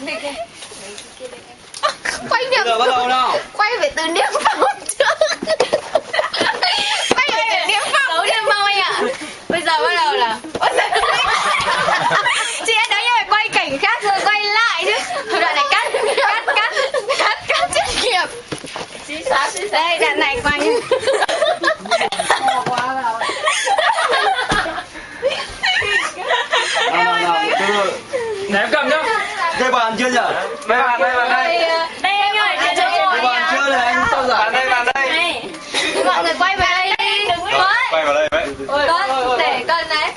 Quay niệm. Giờ bắt đầu nào. Quay về từ niệm phật trước. Quay về từ niệm phật. Giấu niệm phật anh ạ. Bây giờ bắt đầu là. Chị đã nói như phải quay cảnh khác rồi quay lại chứ. Thôi đoạn này cắt tiết kiệm. Đây đoạn này quay. Để em cầm nhá. Đây bàn chưa nhỉ? Đây bàn đây. Đây anh ơi, Đây bàn chưa này anh sao giả đây bàn đây. Mọi người quay về đây đi. Quay vào đây vậy. Con để con đấy.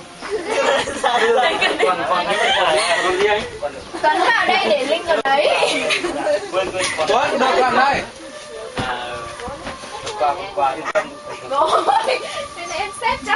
Còn đi anh. Tuấn vào đây để Linh vào đấy. Tuấn đâu làm đây. Qua yên tâm. Rồi, nên em xếp cho.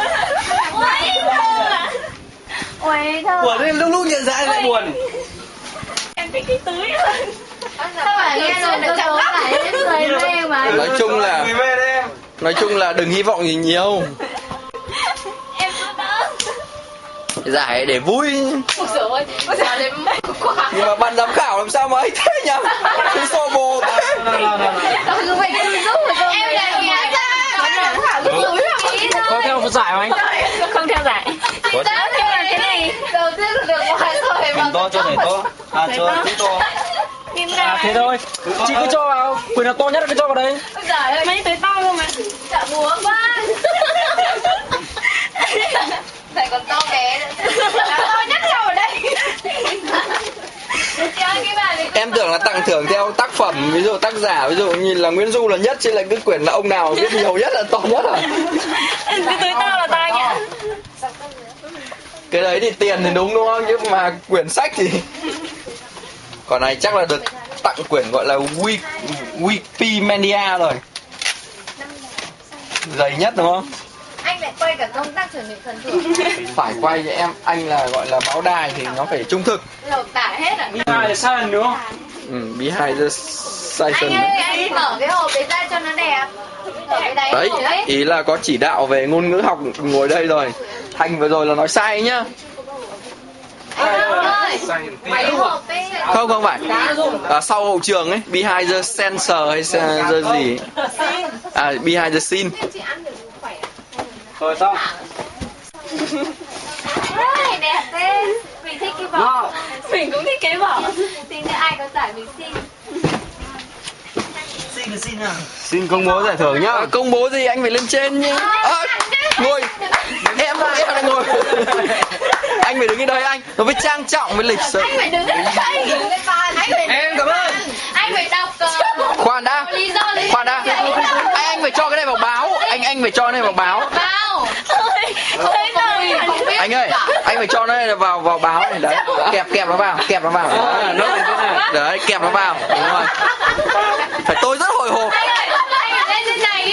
Ôi thơ. Buồn lên lúc nhận ra lại buồn. Em thích cái tưới hơn. Sao mà nghe rồi nó chẳng lắm. Người mê mà. Nói chung là đừng hy vọng gì nhiều. Em cứ đỡ. Giải để vui. Ôi dồi ôi, ôi dồi ôi, mệt quá. Nhưng mà ban giám khảo làm sao mà ấy thế nhỉ? Cái xô bồ thế. Thôi cứ phải cứ giúp rồi. Em là gì anh ra? Ban giám khảo cứ túi rồi. Có theo giải không anh? Không theo giải. Tớ theo là cái này. Đầu tiên là được ngoài rồi. Mình to cho thầy to. À cho tí to. À thế thôi. Chị cứ cho vào. Quyền nào to nhất cứ cho vào đây. Ôi giời ơi, mấy tới to luôn mà. Chả búa quá. Thầy còn to bé nữa. To nhất cho ở đây. Em tưởng là tặng thưởng theo tác phẩm, ví dụ tác giả, ví dụ như là Nguyễn Du là nhất, chứ lại cứ quyển là ông nào viết nhiều nhất là to nhất à? Cái túi to là to nhá. Cái đấy thì tiền thì đúng không? Nhưng mà quyển sách thì... Còn này chắc là được tặng quyển gọi là Wikipedia rồi. Dày nhất đúng không? Anh lại quay cả công tác chuẩn bị phần thưởng. Phải quay cho em, anh là gọi là báo đài thì nó phải trung thực. Lột tả hết ạ. Behind the sun đúng không? Behind the station. Anh ơi, anh mở cái hộp đấy ra cho nó đẹp. Đấy, ý là có chỉ đạo về ngôn ngữ học ngồi đây rồi. Thành vừa rồi là nói sai nhá. Không phải. Sau hậu trường ấy, behind the sensor hay the gì? À, behind the scene. Rồi xong. Đẹp thế. Mình thích cái vỏ. Mình cũng thích cái vỏ. Xin nữa ai có giải mình xin. Xin công bố giải thưởng nhá. Công bố gì anh phải lên trên nhé. Ngồi. Em lại ngồi. Anh phải đứng ở đây anh. Nó phải trang trọng với lịch sự. Anh phải đứng ở đây. Em cảm ơn. Anh phải đọc. Khoan đã. Anh phải cho cái này vào báo. Anh phải cho cái này vào báo. Vào. Anh ơi, anh phải cho nó vào báo này đấy. Kẹp nó vào. Đấy, kẹp nó vào. Đúng rồi. Phải tôi rất hồi hộp. Anh lên trên này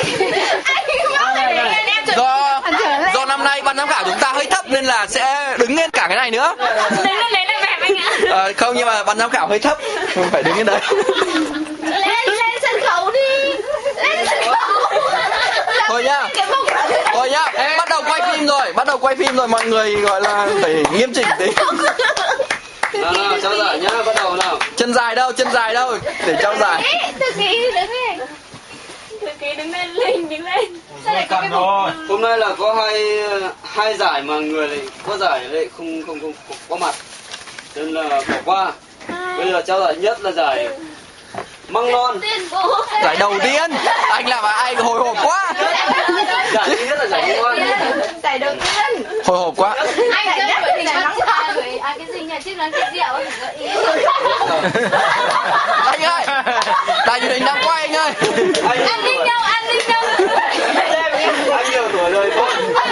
đi. Do năm nay ban giám khảo chúng ta hơi thấp nên là sẽ đứng lên cả cái này nữa. Đấy là đẹp anh ạ. Không, nhưng mà ban giám khảo hơi thấp, không phải đứng lên đấy. Lên sân khấu đi. Lên sân khấu. Thôi nhá, bắt đầu quay phim rồi, mọi người gọi là phải nghiêm chỉnh tí. Nào, trao giải nhá, bắt đầu nào. Chân dài đâu, để trao giải. Thư ký đứng lên. Đứng lên. Sao lại có cái bụng? Hôm nay là có hai giải mà người lại có giải lại không có mặt, nên là bỏ qua. Bây giờ trao giải nhất là giải măng non. Giải đầu tiên, anh làm ai hồi hộp quá. Giải thứ nhất là giải măng non. Giải đầu tiên. Hồi hộp quá. Anh giải nhất với hình măng non. Cái gì nhỉ? Chiếc nón cái rượu ấy. Anh ơi, đài truyền hình đang quay anh ơi. An ninh đâu? Anh nhiều tuổi rồi thôi.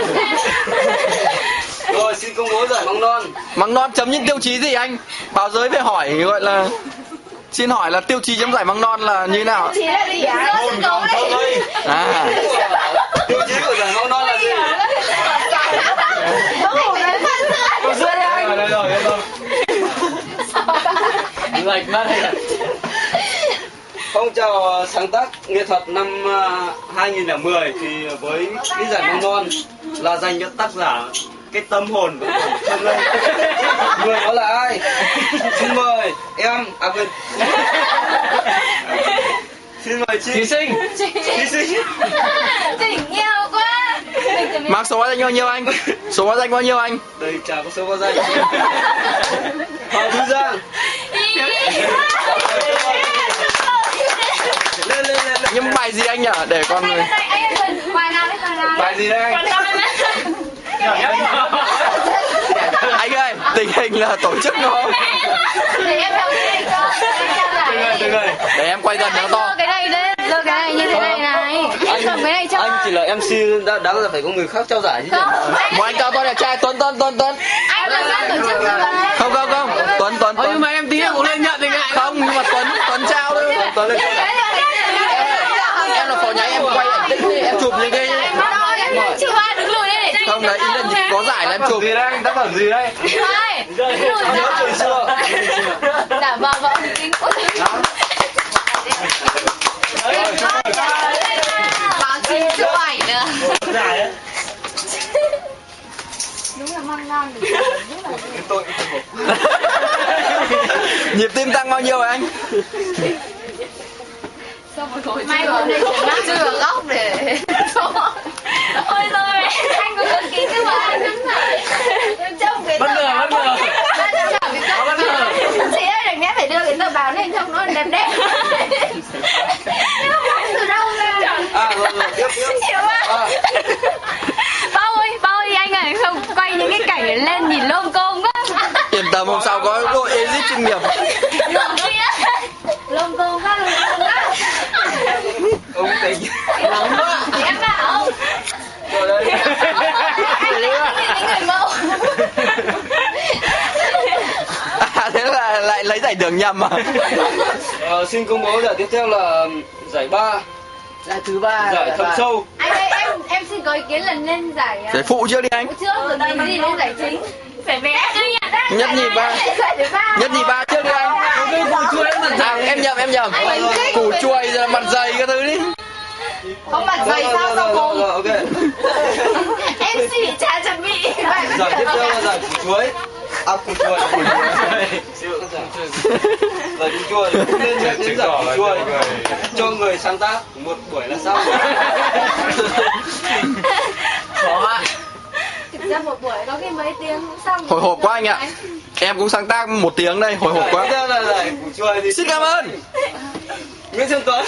Rồi xin công bố giải măng non. Măng non chấm những tiêu chí gì anh? Báo giới về hỏi gọi là xin hỏi là tiêu chí chấm giải măng non là như nào? Tiêu chí là gì hả? Sân khấu đấy. À. Tiêu chí của giải măng non là gì? Ở dưới đây anh. Đây rồi. Lệch mất hay là phong trào sáng tác nghệ thuật năm 2010 thì với cái giải măng non là dành cho tác giả cái tâm hồn của Xuân Lê. Người đó là ai? Xin mời. 100. À quên. Xin mời chị. Thí sinh. Thí sinh. Tỉnh nghèo quá. Mang số báo danh bao nhiêu anh? Số báo danh bao nhiêu anh? Đây chả có số báo danh. Hoàng Thu Giang. Lên. Nhưng bài gì anh nhở? Để con người. Bài nào đấy, bài nào? Bài gì đây? Anh ơi, tình hình là tổ chức đúng không? Để em theo cái này cho. Rồi. Để em quay gần nó to. Cái này đấy, cái này như thế này này. Em cầm cái này cho. Anh chỉ là MC, đáng ra phải có người khác trao giải chứ. Một anh cao to đẹp trai, Tuấn. Anh là ban tổ chức rồi. Không, Tuấn. Nhưng mà em tí em cũng lên nhận thì ngại. Không, nhưng mà Tuấn trao thôi. Tuấn lên. Em là phó nhái, em quay ảnh tích đi, em chụp những cái. Chị Hoa đứng lùi đi. Không đấy, ý là có giải là em chụp. Gì đây? Tác phẩm gì đây? Hai. Nhớ trời xưa. Dạ vâng. Báo chí chụp ảnh nữa. Đúng là mang ngang được. Tôi Nhịp tim tăng bao nhiêu rồi anh? May hôm nay chúng nó chưa ở góc để ôi rồi anh có cần ký chứ mà anh trông cái Bất ngờ. chị ơi đừng nhẽ phải đưa cái tờ báo lên trông nó đẹp đẹp từ đâu ra rồi tiếp. chịu quá bao ơi anh ơi không quay những cái cảnh lên nhìn lôm côm quá Yên tâm, hôm sau có đội edit chuyên nghiệp. lôm côm quá Ông tình. Nóng quá. em bảo Rồi đây. anh người mẫu Thế là lại lấy giải thưởng nhầm à? Xin công bố giải tiếp theo là giải 3. Giải thứ 3. Giải thâm sâu. anh ơi em xin có ý kiến lần lên giải Giải phụ trước đi anh. trước rồi mình gì lên giải chính phải vẽ chứ Nhất nhì ba. Nhất nhì ba trước đi anh. Em nhầm. Củ chuối rồi mặt dày cái thứ đi. không mặt dày sao sau cùng Ok. em xin bị trả chuẩn bị Giải tiếp theo là giải củ chuối. À củ chuối. Giải củ chuối. Nên nhắc đến giải củ chuối cho người sáng tác một buổi là xong. Khó ạ. thực ra một buổi có khi mấy tiếng cũng xong Hồi hộp quá anh ạ. Em cũng sáng tác 1 tiếng đây, hồi hộp quá. Tiếp theo là giải củ chuối thì Xin cảm ơn. Nguyễn Xuân Tuấn.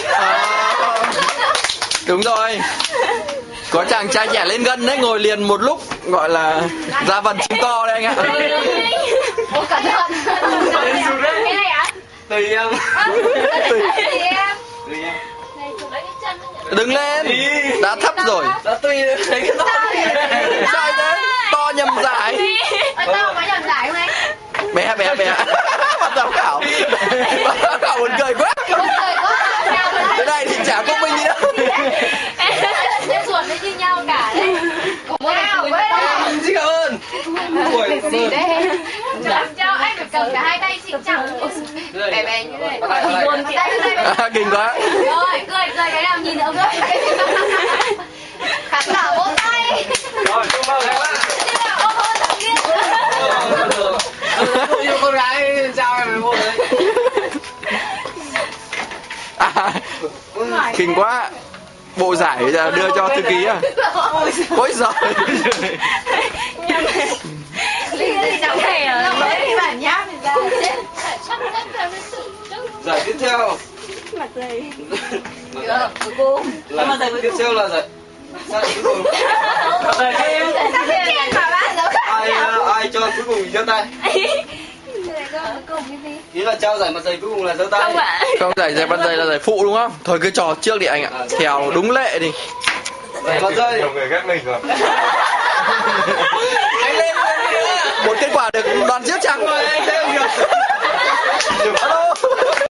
Đúng rồi. Có chàng trai trẻ lên gân đấy, ngồi liền một lúc, gọi là ra vần chim co đây anh ạ. Ủa cẩn thận cái này á Tùy em. tùy em Tùy em. này chụp lấy cái chân nữa Đứng lên. Đã thấp rồi. Đã tùy thấy cái to. Sao thế? To nhầm giải. tao có nhầm giải không anh Bé. Bắt giám khảo. Bắt giám khảo buồn cười quá. Thế này thì chả công minh gì đâu. em ruột nó như nhau cả đấy của mỗi người Xin cảm ơn. Buổi gì đấy cho anh phải cầm cả hai tay chị chào bé như này luôn Kinh quá. rồi cười cái nào nhìn nữa cười khán giả vỗ tay Rồi, chúc mừng các bạn. Yêu con gái chào em vô đấy. Kinh quá. Bộ giải đưa cho thư ký à? Ôi giời. chẳng thể ở mấy bản nháp thì ra Giải tiếp theo. mặt dày Là tiếp theo là giải. Sao cuối cùng? Ai cho cuối cùng giơ tay? Ý là trao giải mặt dày cuối cùng là giơ tay. không ạ Không, giải mặt dày là giải phụ đúng không? Thôi cứ trò trước đi anh ạ. Theo đúng lệ đi. Giải mặt dày. Nhiều người ghét mình rồi. Anh lên một kết quả được đoàn trước chẳng? Anh thấy không được? Alo.